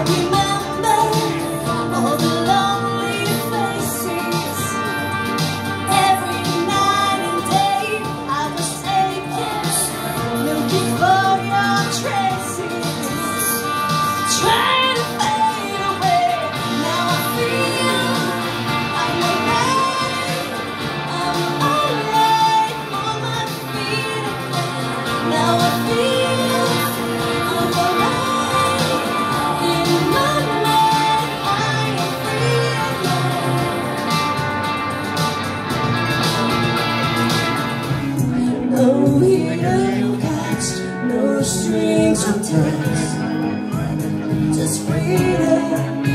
No strings attached, just freedom.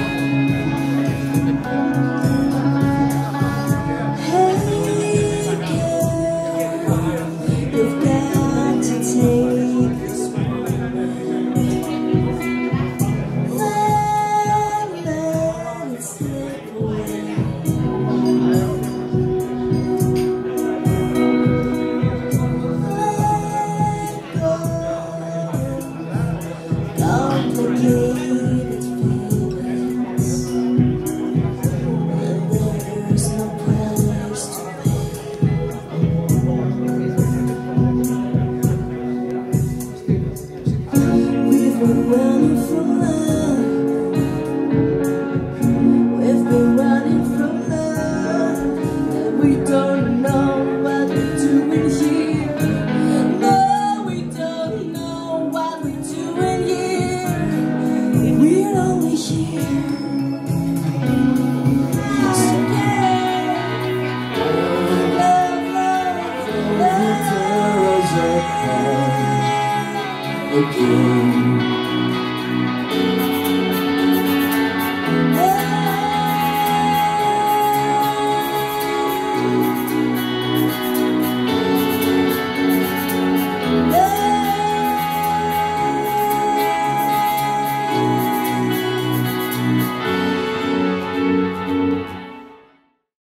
Hey girl, you've got to take this let it slip away. Complicated feelings, and there's no price to pay. We've been running from love. We've been running from love, and we don't know what we're doing here. No, we don't know what we're doing here. We're only here